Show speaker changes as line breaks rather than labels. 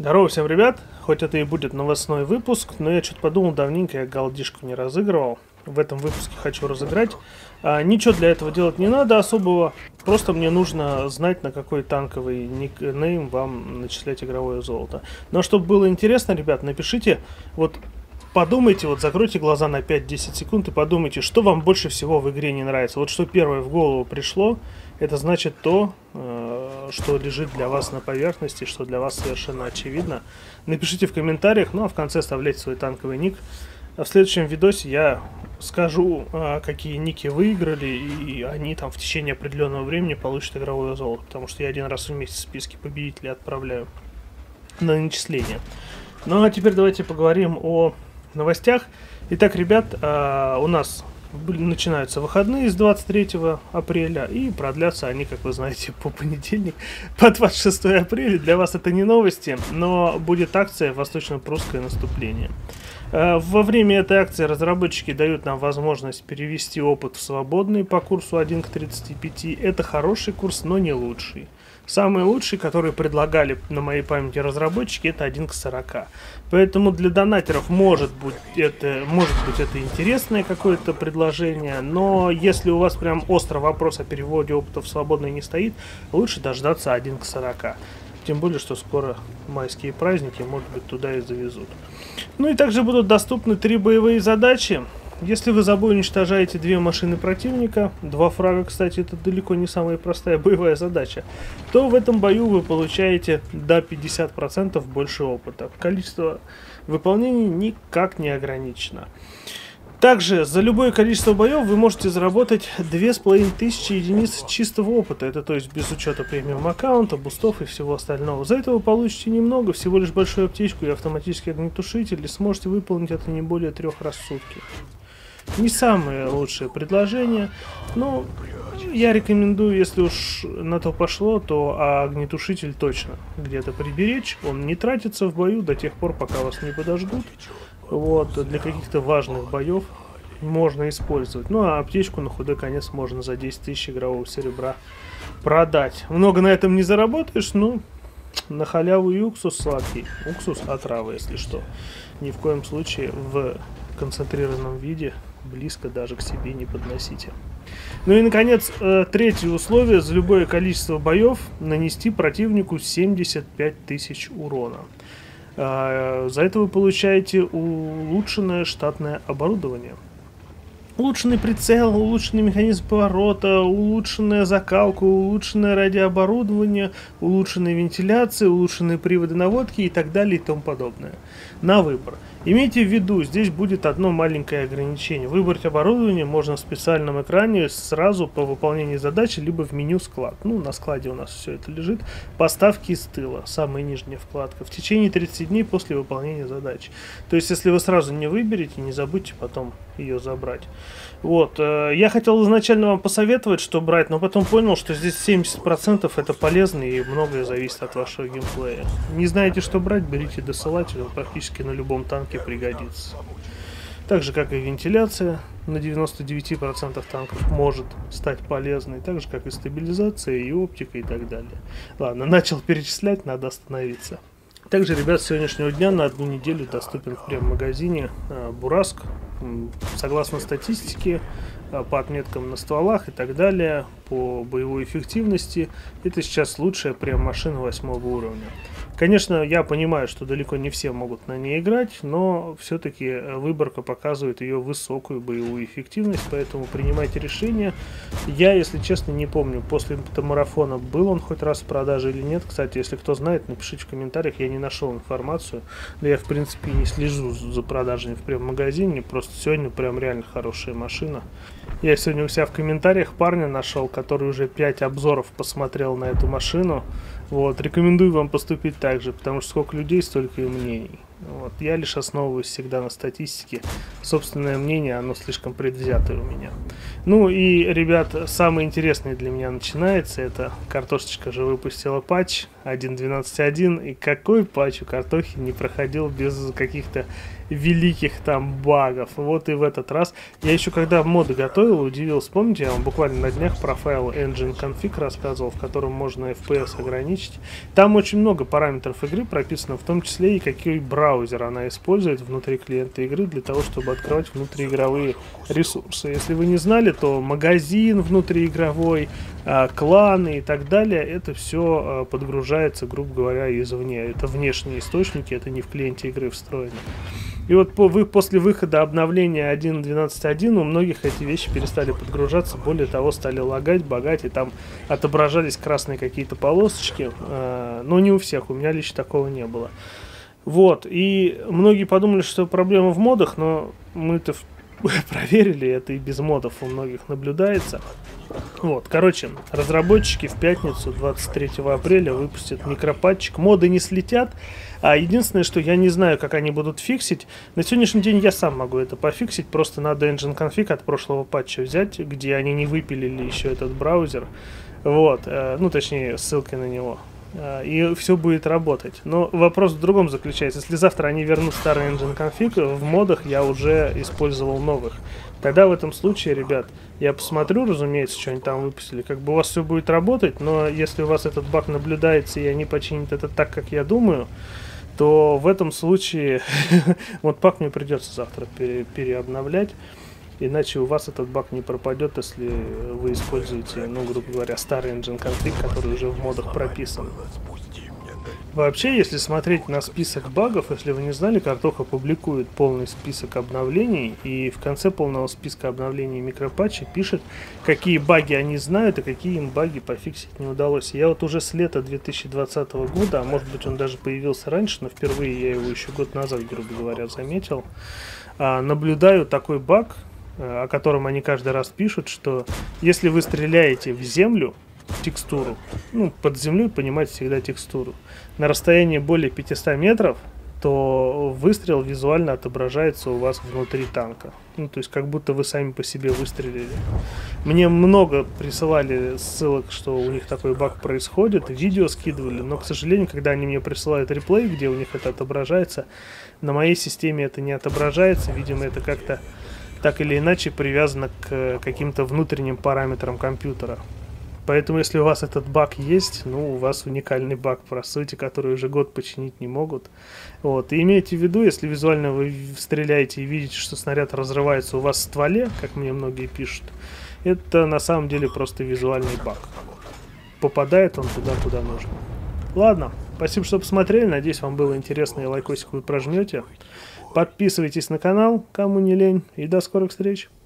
Здорово всем, ребят! Хоть это и будет новостной выпуск, но я что-то подумал, давненько я голдишку не разыгрывал. В этом выпуске хочу разыграть. Ничего для этого делать не надо особого. Просто мне нужно знать, на какой танковый никнейм вам начислять игровое золото. Но чтобы было интересно, ребят, напишите, вот подумайте, вот закройте глаза на 5-10 секунд и подумайте, что вам больше всего в игре не нравится. Вот что первое в голову пришло, это значит то, что лежит для вас на поверхности, что для вас совершенно очевидно. Напишите в комментариях, ну а в конце оставляйте свой танковый ник. А в следующем видосе я скажу, какие ники выиграли, и они там в течение определенного времени получат игровое золото. Потому что я один раз в месяц списки победителей отправляю на начисление. Ну а теперь давайте поговорим о новостях. Итак, ребят, у нас начинаются выходные с 23 апреля и продлятся они, как вы знаете, по понедельник, по 26 апреля. Для вас это не новости, но будет акция «Восточно-прусское наступление». Во время этой акции разработчики дают нам возможность перевести опыт в свободный по курсу 1 к 35. Это хороший курс, но не лучший. Самый лучший, который предлагали на моей памяти разработчики, это 1 к 40. Поэтому для донатеров может быть это интересное какое-то предложение, но если у вас прям острый вопрос о переводе опыта в свободный не стоит, лучше дождаться 1 к 40. Тем более, что скоро майские праздники, может быть, туда и завезут. Ну и также будут доступны 3 боевые задачи. Если вы за бой уничтожаете 2 машины противника, 2 фрага, кстати, это далеко не самая простая боевая задача, то в этом бою вы получаете до 50% больше опыта. Количество выполнений никак не ограничено. Также за любое количество боев вы можете заработать 2500 единиц чистого опыта. Это то есть без учета премиум аккаунта, бустов и всего остального. За это вы получите немного, всего лишь большую аптечку и автоматический огнетушитель, и сможете выполнить это не более 3 раз в сутки. Не самое лучшее предложение, но я рекомендую, если уж на то пошло, то огнетушитель точно где-то приберечь. Он не тратится в бою до тех пор, пока вас не подожгут. Вот, для каких-то важных боев можно использовать. Ну, а аптечку на худой конец можно за 10 000 игрового серебра продать. Много на этом не заработаешь, ну, на халяву и уксус сладкий. Уксус отрава, если что. Ни в коем случае в концентрированном виде близко даже к себе не подносите. Ну и, наконец, третье условие. За любое количество боев нанести противнику 75 000 урона. За это вы получаете улучшенное штатное оборудование. Улучшенный прицел, улучшенный механизм поворота, улучшенная закалка, улучшенное радиооборудование, улучшенная вентиляция, улучшенные приводы наводки и так далее и тому подобное. На выбор. Имейте в виду, здесь будет одно маленькое ограничение. Выбрать оборудование можно в специальном экране сразу по выполнению задачи, либо в меню склад. Ну, на складе у нас все это лежит. Поставки с тыла, самая нижняя вкладка. В течение 30 дней после выполнения задачи. То есть, если вы сразу не выберете, не забудьте потом ее забрать. Вот, я хотел изначально вам посоветовать, что брать, но потом понял, что здесь 70% это полезно и многое зависит от вашего геймплея. Не знаете, что брать, берите досылатель, он практически на любом танке пригодится. Так же, как и вентиляция на 99% танков может стать полезной, так же, как и стабилизация, и оптика и так далее. Ладно, начал перечислять, надо остановиться. Также, ребят, с сегодняшнего дня на 1 неделю доступен в прем-магазине Бураск. Согласно статистике, по отметкам на стволах и так далее, по боевой эффективности, это сейчас лучшая прем-машина 8 уровня. Конечно, я понимаю, что далеко не все могут на ней играть, но все-таки выборка показывает ее высокую боевую эффективность, поэтому принимайте решение. Я, если честно, не помню, после марафона был он хоть раз в продаже или нет. Кстати, если кто знает, напишите в комментариях, я не нашел информацию. Да я, в принципе, не слежу за продажами в прем-магазине, просто сегодня прям реально хорошая машина. Я сегодня у себя в комментариях парня нашел, который уже 5 обзоров посмотрел на эту машину. Вот, рекомендую вам поступить так же, потому что сколько людей, столько и мнений. Вот, я лишь основываюсь всегда на статистике. Собственное мнение, оно слишком предвзятое у меня. Ну и, ребят, самое интересное для меня начинается. Это картошечка же выпустила патч 1.12.1. И какой патч у картохи не проходил без каких-то великих там багов. Вот и в этот раз. Я еще когда моды готовил, удивился. Помните, я вам буквально на днях про файл engine config рассказывал, в котором можно FPS ограничить. Там очень много параметров игры прописано, в том числе и какой браузер она использует внутри клиента игры для того, чтобы открывать внутриигровые ресурсы. Если вы не знали, то магазин внутриигровой, кланы и так далее, это все подгружается, грубо говоря, извне. Это внешние источники, это не в клиенте игры встроено. И вот после выхода обновления 1.12.1 у многих эти вещи перестали подгружаться, более того, стали лагать, багать, и там отображались красные какие-то полосочки, но не у всех, у меня лично такого не было. Вот, и многие подумали, что проблема в модах, но мы-то проверили, это и без модов у многих наблюдается. Вот, короче, разработчики в пятницу, 23 апреля, выпустят микропатчик. Моды не слетят, а единственное, что я не знаю, как они будут фиксить. На сегодняшний день я сам могу это пофиксить, просто надо engine config от прошлого патча взять, где они не выпилили еще этот браузер. Вот, ну точнее, ссылкой на него. И все будет работать. Но вопрос в другом заключается. Если завтра они вернут старый engine config, в модах я уже использовал новых. Тогда в этом случае, ребят, я посмотрю, разумеется, что они там выпустили. Как бы у вас все будет работать, но если у вас этот баг наблюдается и они починят это так, как я думаю, то в этом случае вот пак мне придется завтра переобновлять. Иначе у вас этот баг не пропадет, если вы используете, ну, грубо говоря, старый engine config, который уже в модах прописан. Вообще, если смотреть на список багов, если вы не знали, Картоха публикует полный список обновлений, и в конце полного списка обновлений микропатча пишет, какие баги они знают и какие им баги пофиксить не удалось. Я вот уже с лета 2020 года, а может быть он даже появился раньше, но впервые я его еще год назад, грубо говоря, заметил, наблюдаю такой баг, о котором они каждый раз пишут, что если вы стреляете в землю, текстуру, ну, под землей понимать всегда текстуру, на расстоянии более 500 метров, то выстрел визуально отображается у вас внутри танка. Ну, то есть, как будто вы сами по себе выстрелили. Мне много присылали ссылок, что у них такой баг происходит, видео скидывали, но, к сожалению, когда они мне присылают реплей, где у них это отображается, на моей системе это не отображается, видимо, это как-то так или иначе привязано к каким-то внутренним параметрам компьютера. Поэтому, если у вас этот баг есть, ну, у вас уникальный баг, по сути, который уже год починить не могут. Вот. И имейте в виду, если визуально вы стреляете и видите, что снаряд разрывается у вас в стволе, как мне многие пишут, это на самом деле просто визуальный баг. Попадает он туда, куда нужно. Ладно, спасибо, что посмотрели. Надеюсь, вам было интересно и лайкосик вы прожмете. Подписывайтесь на канал, кому не лень. И до скорых встреч.